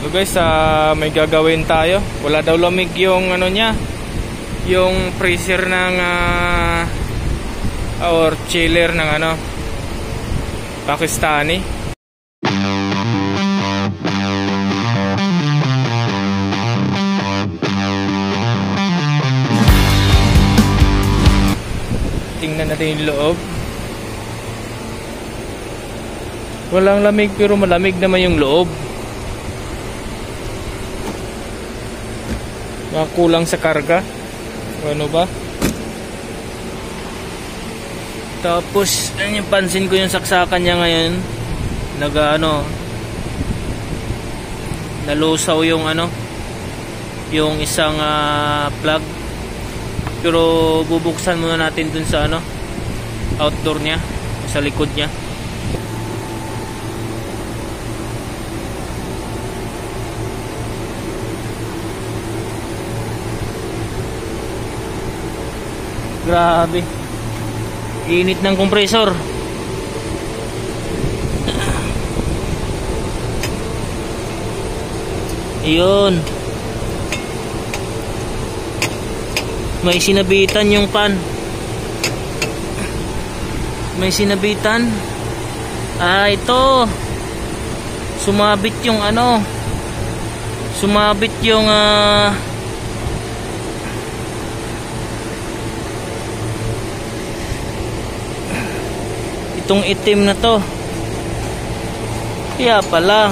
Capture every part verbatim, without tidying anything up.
So guys, uh, may gagawin tayo. Wala daw lamig yung ano niya, yung freezer ng uh, or chiller ng ano Pakistani. Tingnan natin yung loob. Walang lamig pero malamig naman yung loob. Kulang sa karga o ano ba. Tapos ayun, yung pansin ko yung saksakan niya ngayon, nag ano nalusaw yung ano yung isang uh, plug. Pero bubuksan muna natin dun sa ano outdoor niya, sa likod niya. Grabe, init ng compressor. Ayun, may sinabitan yung pan. May sinabitan. Ah, ito. Sumabit yung ano. Sumabit yung ah uh, itong itim na to. Kaya pala.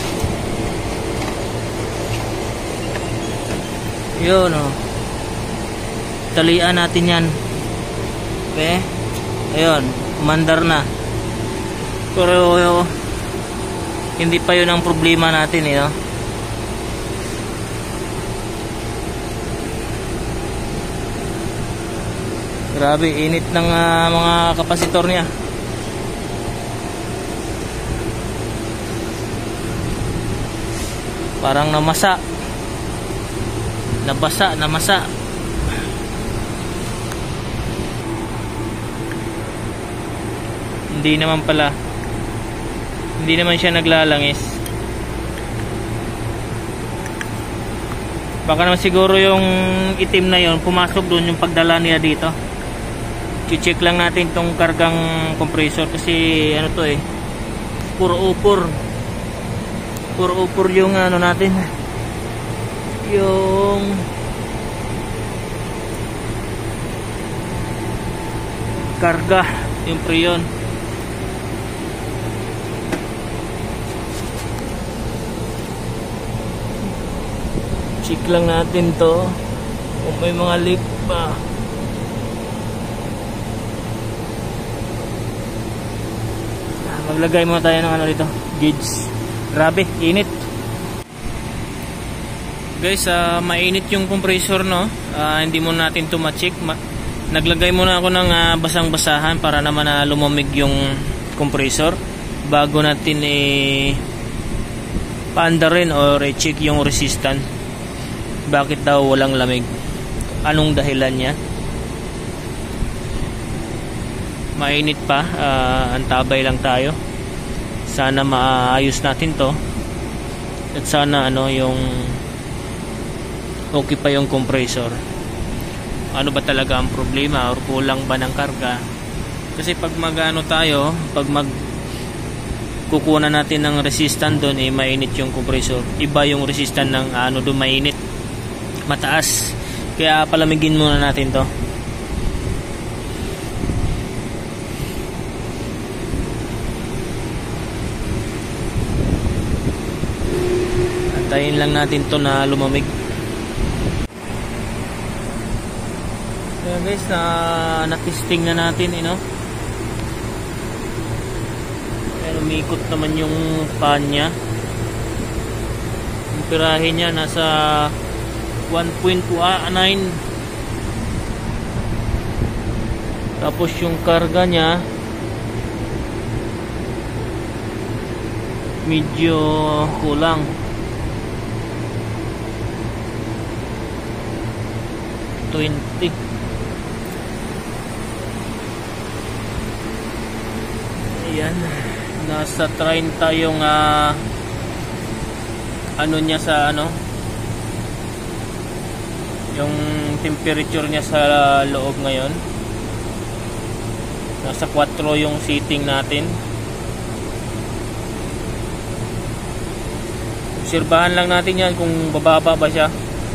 Yun oh. Talian natin yan. Okay. Ayun, umandar na. Pero oh, hindi pa yun ang problema natin eh, no? Grabe, init ng uh, mga kapasitor niya. Parang namasa. Nabasa, namasa. Hindi naman pala. Hindi naman siya naglalangis. Baka naman siguro yung itim na yon pumasok doon yung pagdala niya dito. I-check lang natin tong kargang compressor kasi ano to eh, puro upor. Puro upor yung ano natin, yung karga, yung preyon. Check lang natin to kung may mga leak pa. Maglagay muna tayo ng ano dito, gauge. Grabe, init. Guys, uh, mainit yung compressor, no? Uh, hindi muna natin ito ma-check. Ma Naglagay muna ako ng uh, basang-basahan para naman na uh, lumamig yung compressor bago natin eh paandarin or i-check yung resistance. Bakit daw walang lamig? Anong dahilan niya? Mainit pa, uh, antabay lang tayo. Sana maayos natin to at sana ano yung okay pa yung compressor. Ano ba talaga ang problema or kulang ba ng karga? Kasi pag magano tayo, pag mag kukunan natin ng resistance doon eh mainit yung compressor. Iba yung resistance ng ano doon, mainit, mataas. Kaya palamigin muna natin to. Antayin lang natin to na lumamig. Ayan guys, na na-testing na natin, you know? Ayan, umikot naman yung pan nya. Yung pirahe nya nasa one point nine. Tapos yung karga nya medyo kulang. twenty. Ayan, nasa thirty yung uh, ano niya sa ano, yung temperature niya sa loob ngayon. Nasa four yung setting natin. Obserbahan lang natin yan kung bababa ba siya.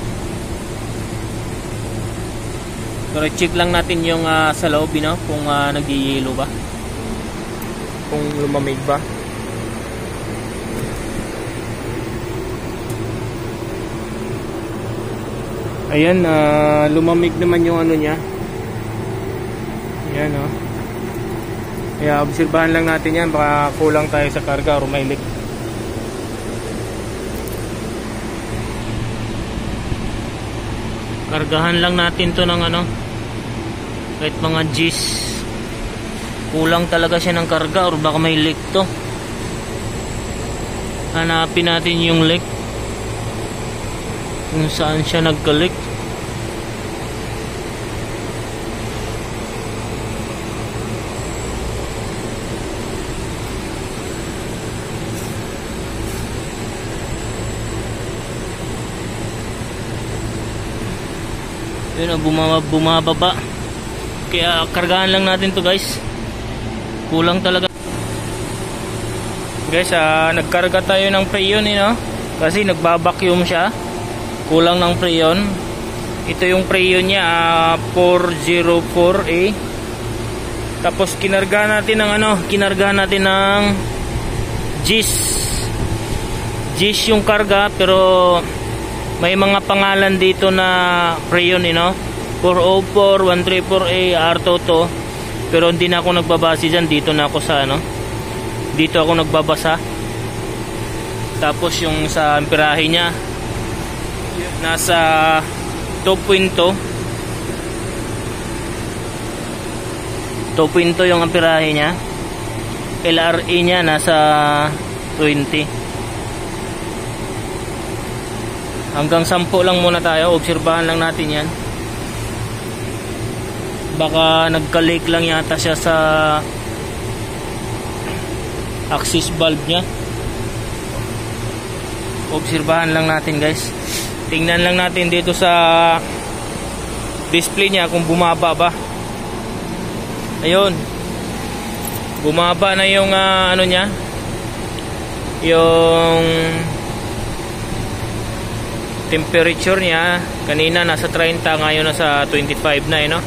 Pero check lang natin yung uh, sa loob, you know, kung uh, nag-yelo ba, kung lumamig ba. Ayan, uh, lumamig naman yung ano niya. Ayan, oh. Kaya obserbahan lang natin yan, baka kulang tayo sa karga or may leak. Kargahan lang natin to ng ano, kahit mga G's. Kulang talaga siya ng karga or baka may leak to. Hanapin natin yung leak, kung saan siya nagka-leak. Yun, bumaba, bumababa. Kaya kargahan lang natin to, guys. Kulang talaga. Guys, ah, nagkarga tayo ng freon, eh, no? Kasi nagbabacuum siya. Kulang ng freon. Ito yung freon niya, ah, four oh four A. Tapos kinargahan natin ng ano, kinargahan natin ng G's. G's yung karga, pero may mga pangalan dito na freon, you know? four oh four, one thirty-four A, R two two. Pero hindi na ako nagbabase dyan. Dito na ako sa ano, dito ako nagbabasa. Tapos yung sa amperahe niya, nasa two point two. two point two yung amperahe niya. L R A niya nasa twenty. Hanggang sampu lang muna tayo. Obserbahan lang natin yan. Baka nagka-leak lang yata siya sa axis valve nya. Obserbahan lang natin, guys. Tingnan lang natin dito sa display nya kung bumaba ba. Ayun, bumaba na yung uh, ano nya, yung temperature niya. Kanina nasa thirty, ngayon nasa twenty-five na, eh, no?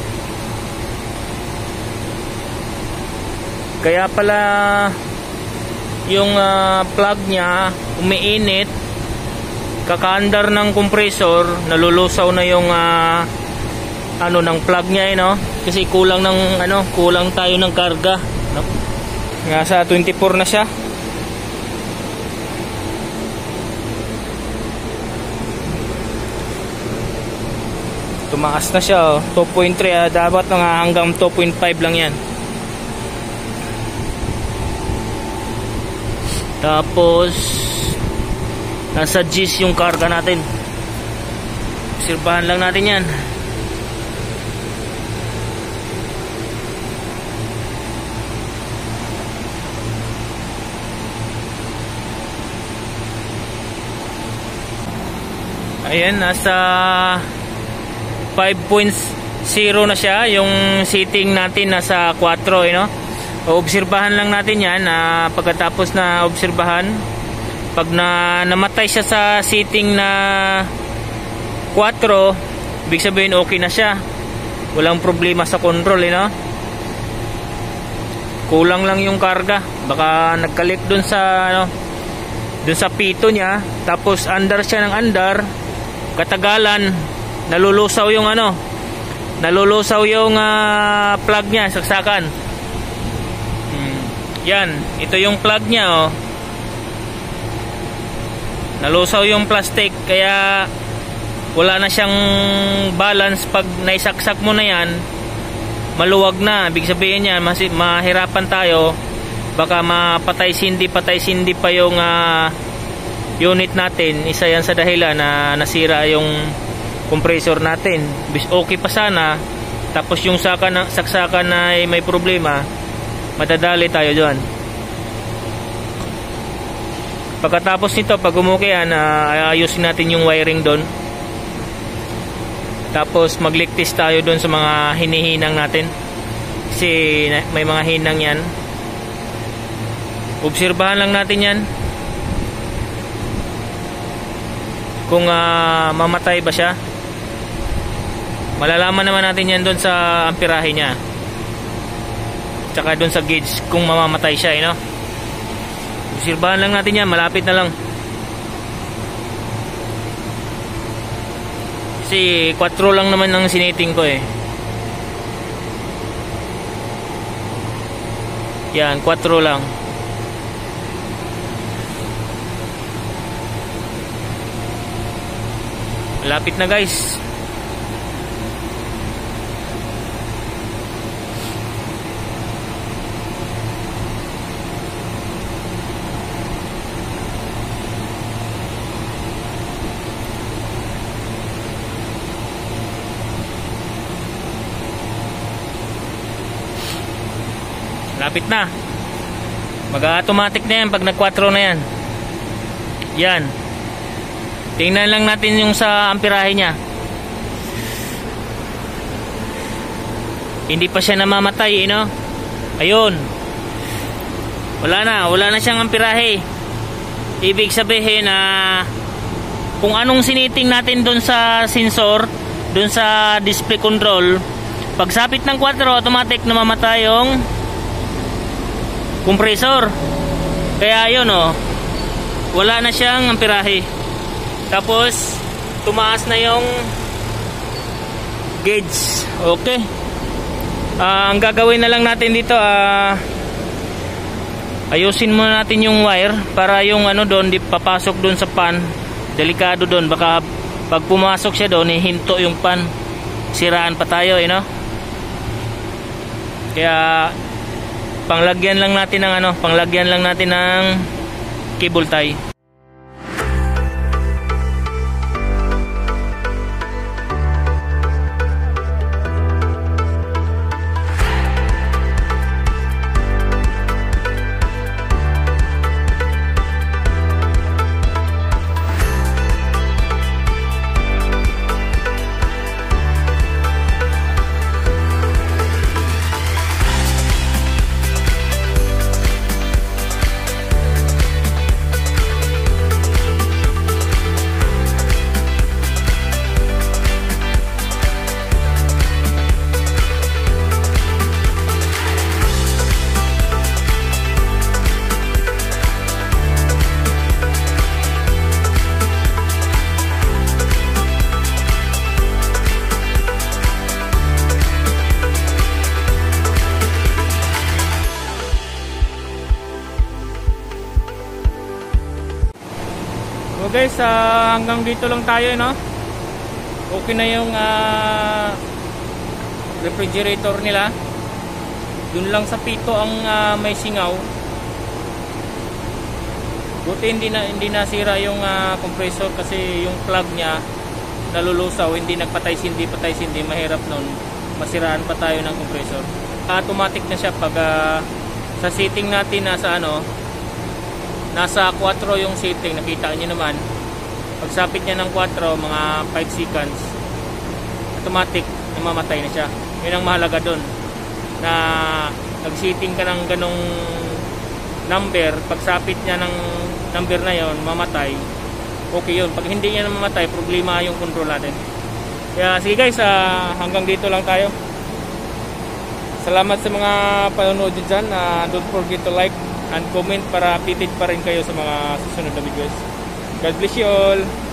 Kaya pala yung uh, plug niya umiinit, kakaandar ng compressor, nalulusaw na yung uh, ano ng plug niya, eh, no? Kasi kulang ng ano, kulang tayo ng karga, no? Nasa twenty-four na siya. Tumaas na siya, oh. two point three, ah, dapat nga hanggang two point five lang yan. Tapos nasa G's yung karga natin. Obserbahan lang natin yan. Ayan, nasa five point zero na siya. Yung setting natin nasa four, eh, no? Obserbahan lang natin yan. uh, Pagkatapos na obserbahan, pag na namatay siya sa setting na four, ibig sabihin okay na siya. Walang problema sa control, eh, no? Kulang lang yung karga. Baka nagkalik dun sa ano, dun sa pito niya. Tapos andar siya ng andar, katagalan nalulusaw yung ano, nalulusaw yung uh, plug niya, saksakan. hmm. Yan, ito yung plug niya, oh. Nalusaw yung plastic, kaya wala na siyang balance. Pag naisaksak mo na yan, maluwag na. Ibig sabihin niya, mahirapan tayo. Baka mapatay sindi, patay sindi pa yung uh, unit natin. Isa yan sa dahilan na nasira yung compressor natin. Okay pa sana, tapos yung saka na, saksakan na ay may problema, madadali tayo dyan. Pagkatapos nito, pag umuki yan, uh, ayusin natin yung wiring doon. Tapos mag-leak test tayo doon sa mga hinihinang natin. Kasi may mga hinang yan. Obserbahan lang natin yan. Kung uh, mamatay ba siya. Malalaman naman natin yan doon sa amperahe niya. Tsaka doon sa gauge kung mamamatay siya, eh, no? Obserbahan lang natin yan. Malapit na lang. Kasi four lang naman ang siniting ko, eh. Yan, four lang. Malapit na, guys. Lapit na. Mag-automatic na yan pag nag-four na yan. Yan. Tingnan lang natin yung sa amperahe niya. Hindi pa siya namamatay, eh, no? Ayun. Wala na. Wala na siyang amperahe. Ibig sabihin na uh, kung anong siniting natin dun sa sensor, dun sa display control, pagsapit ng four, automatic namamatay yung compressor. Kaya yun, oh, wala na siyang amperahe. Tapos tumaas na yung gauge. Okay. Uh, ang gagawin na lang natin dito, uh, ayusin muna natin yung wire para yung ano doon di papasok doon sa pan. Delikado doon, baka pag pumasok siya doon hihinto yung pan, siraan pa tayo, you know? Kaya panglagyan lang natin ng ano, panglagyan lang natin ng cable tie. So guys, uh, hanggang dito lang tayo, no? Okay na yung uh, refrigerator nila. Dun lang sa pito ang uh, may singaw. Buti hindi na hindi nasira yung uh, compressor kasi yung plug niya nalulusaw, hindi nagpatay sindi patay sindi, mahirap nun. Masiraan pa tayo ng compressor. Automatic na siya pag uh, sa setting natin nasa ano, nasa four yung setting, nakita niyo naman. Pagsapit niya ng four, mga five seconds, automatic namamatay na siya. Yun ang mahalaga doon, na nag-setting ka ng ganong number, pagsapit niya ng number na yon, mamatay. Okay yun. Pag hindi niya namamatay, problema yung control natin. Kaya sige guys, uh, hanggang dito lang tayo. Salamat sa mga panonood dyan. uh, Don't forget to like and comment para updated pa rin kayo sa mga susunod na videos. God bless you all.